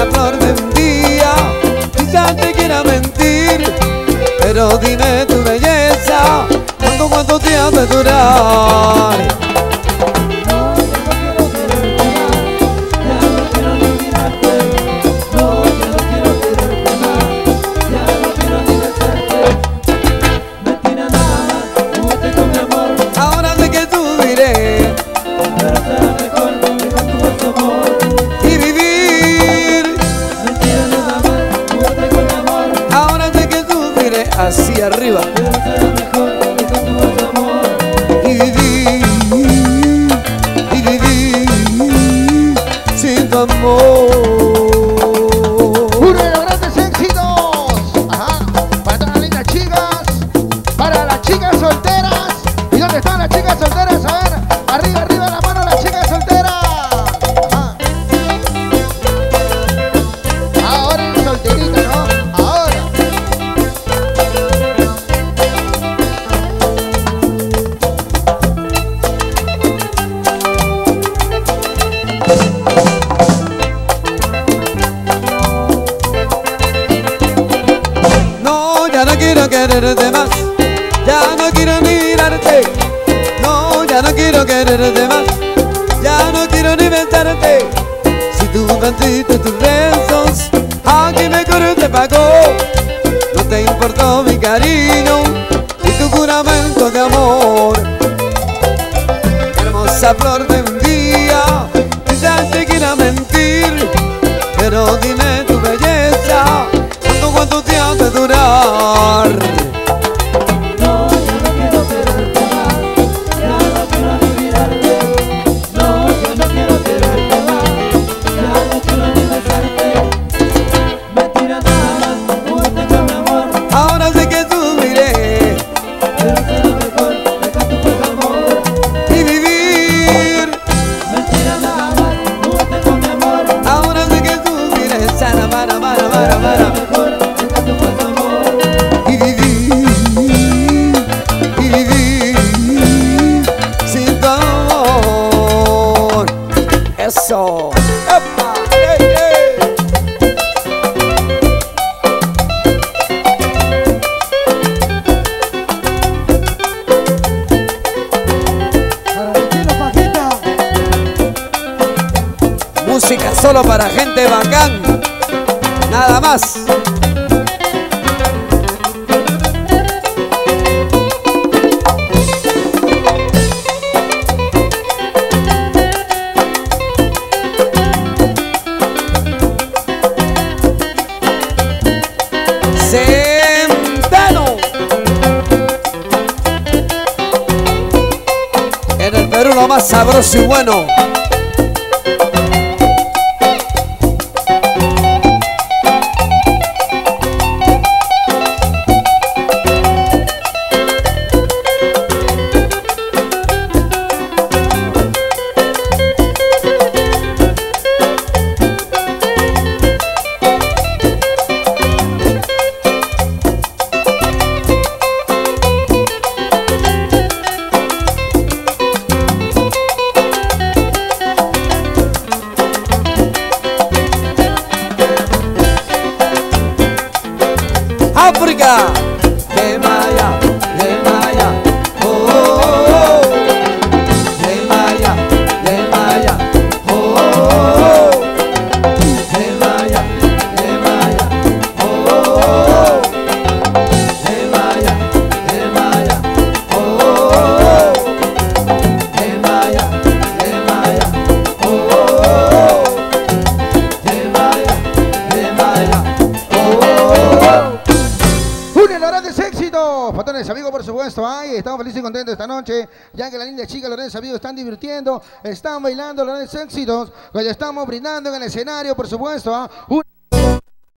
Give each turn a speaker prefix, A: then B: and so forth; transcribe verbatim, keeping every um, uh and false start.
A: flor de un día. Quizás te quiera mentir, pero dime tu belleza, ¿cuánto, cuánto te ha de durar? Hacia arriba y viví, y viví sin tu amor.
B: Uno de los grandes éxitos, ajá, para todas las lindas chicas, para las chicas solteras. ¿Y dónde están las chicas solteras? A ver, arriba, arriba la mano las chicas solteras. Ajá. Ahora el solterito, ¿no?
A: Ya no quiero quererte más, ya no quiero mirarte. No, ya no quiero quererte más, ya no quiero ni besarte. Si tú mentiste tus besos, aquí mejor te pagó. No te importó mi cariño y tu juramento de amor. Hermosa flor de un día, quizás te quiera mentir, pero dime tu belleza, ¿cuánto, cuánto te ha de durar?
C: No, yo no quiero quererte más, ya no quiero ni mirarte. No, yo no quiero quererte más, ya no quiero ni besarte. Mentira nada más, jugaste con mi amor.
A: Ahora sé que subiré,
C: pero será mejor dejar tu buen amor
A: y vivir.
C: Mentira nada más, jugaste con mi amor.
A: Ahora sé que subiré, sana, para, para, para, para. Y vivir, y vivir sin tu amor. Eso. ¡Epa! ¡Ey, ey! Música solo para gente bacán. Nada más. Centeno. En el Perú lo más sabroso y bueno. África, de Maya, de Maya, oh, oh, oh, de Maya, de Maya, oh, oh, oh, de Maya, de Maya, oh, oh, oh, de Maya, de Maya, oh, oh, oh, de Maya, de Maya, oh, oh, oh, de Maya, de Maya, oh, oh, oh.
B: Uno de los grandes éxitos, patrones amigos, por supuesto. Ay, estamos felices y contentos esta noche, ya que las lindas chicas, los grandes amigos están divirtiendo, están bailando los grandes éxitos, que le estamos brindando en el escenario, por supuesto. ¿Ah?